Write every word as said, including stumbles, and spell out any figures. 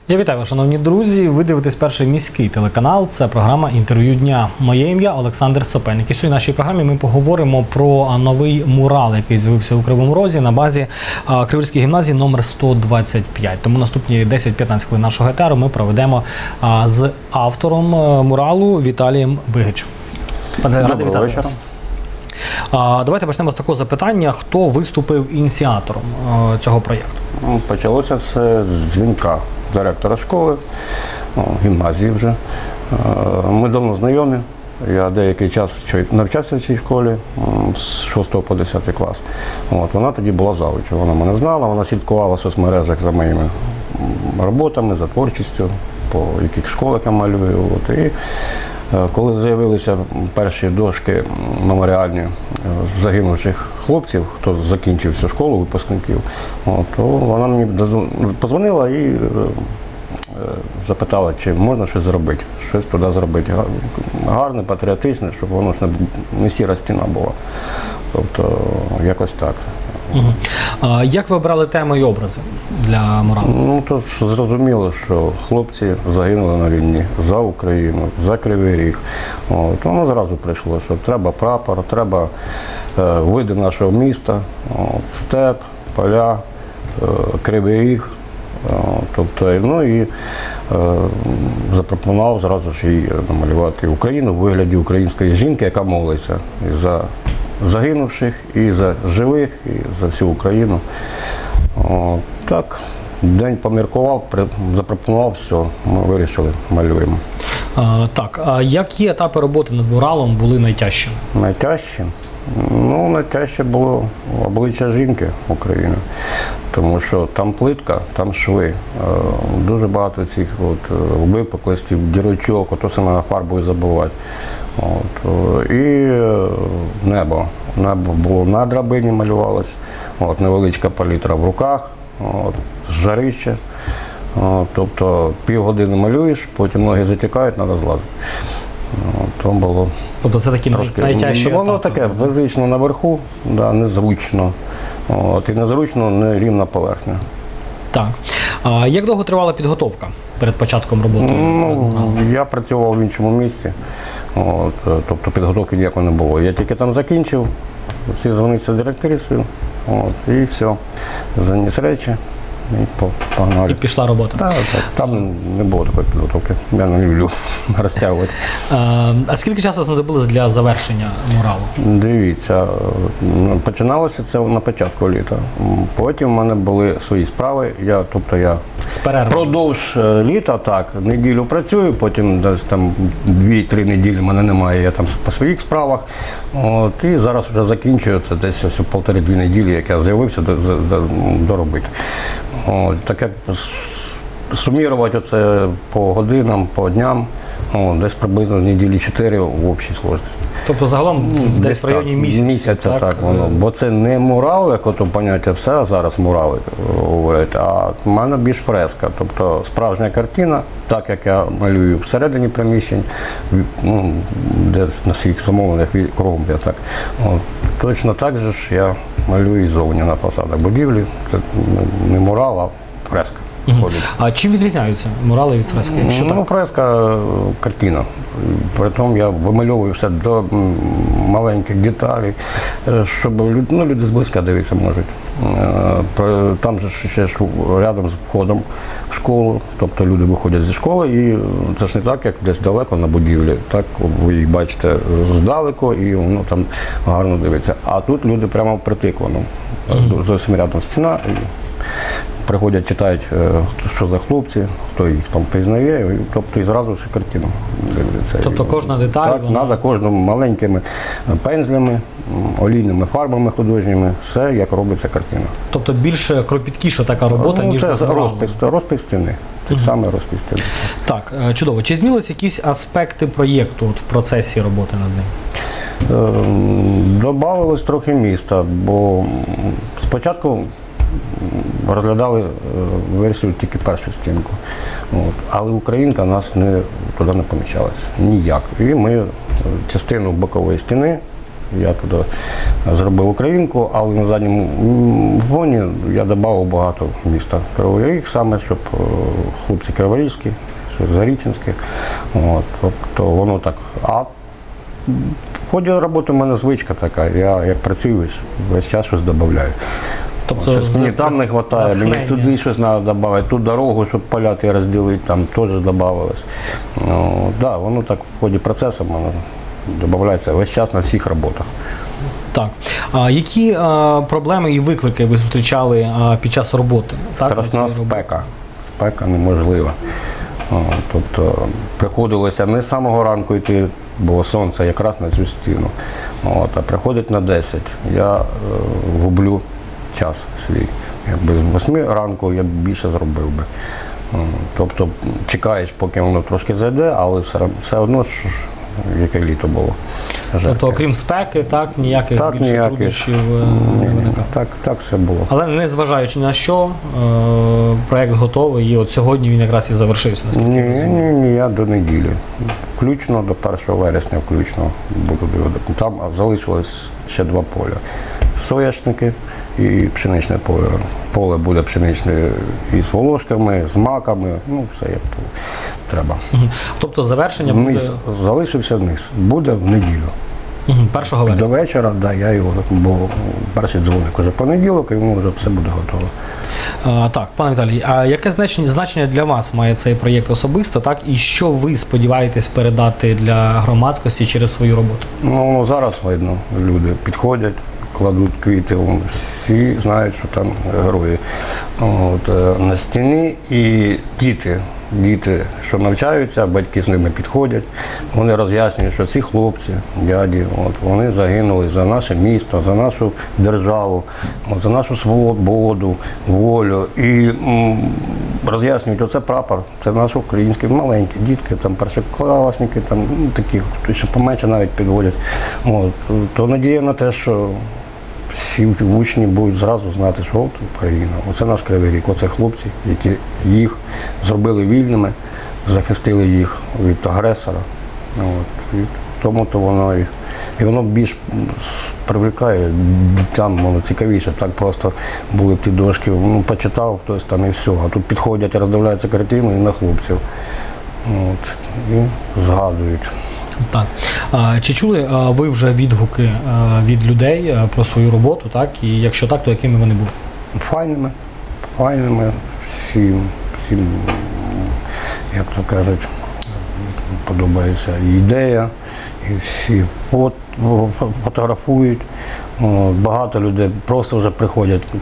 Я вітаю вас, шановні друзі. Ви дивитесь перший міський телеканал. Це програма «Інтерв'ю дня». Моє ім'я Олександр Сопельник. І сьогодні в нашій програмі ми поговоримо про новий мурал, який з'явився у Кривому Розі на базі Криворізької гімназії номер сто двадцять п'ять. Тому наступні десять-п'ятнадцять хвилин нашого етеру ми проведемо з автором муралу Віталієм Бигичем. Радий вітати вас. Давайте почнемо з такого запитання. Хто виступив ініціатором цього проєкту? Почалося все з дзвінка директора школи, гімназії вже. Ми давно знайомі. Я деякий час навчався в цій школі з шостого по десятий клас. От, вона тоді була завучем. Вона мене знала, вона слідкувала в соцмережах за моїми роботами, за творчістю, по яких школах я малюю. От, і коли з'явилися перші дошки меморіальні загинувших хлопців, хто закінчив цю школу, випускників, от, то вона мені подзвонила і запитала, чи можна щось зробити, щось туди зробити. Гарне, патріотичне, щоб воно ж не сіра стіна була. Тобто, якось так. Угу. А як ви обрали теми і образи для муралу? Ну, то зрозуміло, що хлопці загинули на війні за Україну, за Кривий Ріг. От, воно зразу прийшло, що треба прапор, треба е, види нашого міста, от, степ, поля, е, Кривий Ріг. Е, тобто, ну і е, запропонував зразу ж їй намалювати Україну в вигляді української жінки, яка молиться за загинувших, і за живих, і за всю Україну. О, так, день поміркував, запропонував, все, ми вирішили, малюємо. А, так, а які етапи роботи над муралом були найтяжчими? Найтяжчі? Ну, найтяжче було обличчя жінки України, тому що там плитка, там шви. Дуже багато цих от випуклостів, дірочок, ото саме фарбою забувати. От, і небо. Небо було на драбині, малювалось, от, невеличка палітра в руках, от, жарище. От, тобто півгодини малюєш, потім ноги затікають, треба злазити. От, то було тобто це такі трошки, найтяжчі етапи? Воно таке, фізично наверху, да, незручно. От, і незручно, не рівна поверхня. Так. А як довго тривала підготовка перед початком роботи? Ну, я працював в іншому місці, от, тобто підготовки ніякої не було. Я тільки там закінчив, всі дзвонився з директрисою, от, і все, заніс речі і погнали. І пішла робота? Так, так, там не було такої підготовки, я не люблю розтягувати. А, а скільки часу знадобилось для завершення муралу? Дивіться, починалося це на початку літа. Потім в мене були свої справи, я, тобто я продовж літа, так, неділю працюю, потім десь там дві-три неділі мене немає, я там по своїх справах. От, і зараз вже закінчую, це десь ось півтори-дві неділі, як я з'явився, доробити. От, так як сумірувати оце по годинам, по дням, о, десь приблизно неділі чотири в общій сложності. Тобто загалом десь, десь в районі місяця? Місяця, так, так воно. Бо це не мурал, як ото поняття все, зараз мурали говорять, а в мене більш фреска. Тобто справжня картина, так як я малюю всередині приміщень, ну, де на своїх замовленнях кругом я так. От, точно так же ж я малюю і зовні на фасадах будівлі. Це не мурал, а фреска. Угу. А чим відрізняються мурали від фрески? Що ну, так? фреска – картина. Притом я вимальовую все до маленьких деталей, щоб ну, люди зблизька дивитися можуть. Там же ще рядом з входом в школу, тобто люди виходять зі школи, і це ж не так, як десь далеко на будівлі. Так, ви їх бачите здалеку, і воно там гарно дивиться. А тут люди прямо впритик, воно. Зовсім рядом стіна. Приходять, читають, що за хлопці, хто їх там пізнає, тобто і зразу ж картину дивляться. Тобто кожна деталь? Так, треба вона... кожному маленькими пензлями, олійними фарбами художніми, все як робиться картина. Тобто більш кропіткіша така робота, ну, ніж це розпис, розпис стіни, те угу. саме розпис стіни. Так, чудово. Чи змінилися якісь аспекти проєкту от, в процесі роботи над ним? Добавилось трохи міста, бо спочатку розглядали версію тільки першу стінку. От. Але українка нас не, туди не поміщалася. Ніяк. І ми частину бокової стіни Я туди зробив українку, але на задньому м, фоні я додав багато міста Кривий Ріг, саме, щоб е, хлопці криворізькі, зарічинські. От, тобто воно так. А в ході роботи в мене звичка така, я як працюю, весь час щось додаю. Тобто Щось мені там не вистачає, мені натхнення. туди щось треба додати, ту дорогу, щоб поляти розділити, там теж додавалось. Ну, да, воно так в ході процесу в мене додається весь час на всіх роботах. Так. А які а, проблеми і виклики ви зустрічали а, під час роботи? Так, на Страшна цій роботі? спека. Спека неможлива. О, тобто приходилося не з самого ранку йти, бо сонце якраз на цю стіну. От, а приходить на десять. Я е, гублю час свій. Якби з восьми ранку я б більше зробив би. О, тобто чекаєш, поки воно трошки зайде, але все, все одно ж, яке літо було. Тобто, жарке. окрім спеки, так, ніяких Так, більше ніяких. труднощів е, Ні, не ні, виникало. так, так все було. Але не зважаючи ні на що, е, проєкт готовий, і от сьогодні він якраз і завершився, наскільки Ні, я розумію. ні, ні, я до неділі. Включно до першого вересня включно буду доводити. Там залишилось ще два поля. Соняшники і пшеничне поле. Поле буде пшеничне із волошками, з маками, ну все як треба. Мгм. Тобто завершення буде Низ, залишився низ. Буде в неділю. Мгм, першого До вересня. вечора, да, я його, бо перший дзвоник уже понеділок, і йому вже все буде готово. А, так, пане Віталій, а яке значення, значення для вас має цей проєкт особисто, так? І що ви сподіваєтесь передати для громадськості через свою роботу? Ну, зараз видно, люди підходять, кладуть квіти, вон, всі знають, що там герої. От, е, на стіні і діти, діти, що навчаються, батьки з ними підходять, вони роз'яснюють, що ці хлопці, дяді, от, вони загинули за наше місто, за нашу державу, от, за нашу свободу, волю. І м, роз'яснюють, оце прапор, це наш український, маленькі дітки, там першокласники, там ну, такі, хто ще поменше навіть підводять. От, то надія на те, що всі учні будуть зразу знати, що от Україна, оце наш Кривий Ріг, оце хлопці, які їх зробили вільними, захистили їх від агресора. От. І тому то воно і, і воно більш привлекає дітям, воно цікавіше. Так просто були ті дошки, ну, почитав хтось там і все. А тут підходять, роздивляються картину і на хлопців. От. І згадують. Так. А, чи чули а, ви вже відгуки а, від людей а, про свою роботу, так? І якщо так, то якими вони були? Файними, файними, всім, всім, як то кажуть, подобається і ідея, і всі фот, фотографують. О, багато людей просто вже приходять,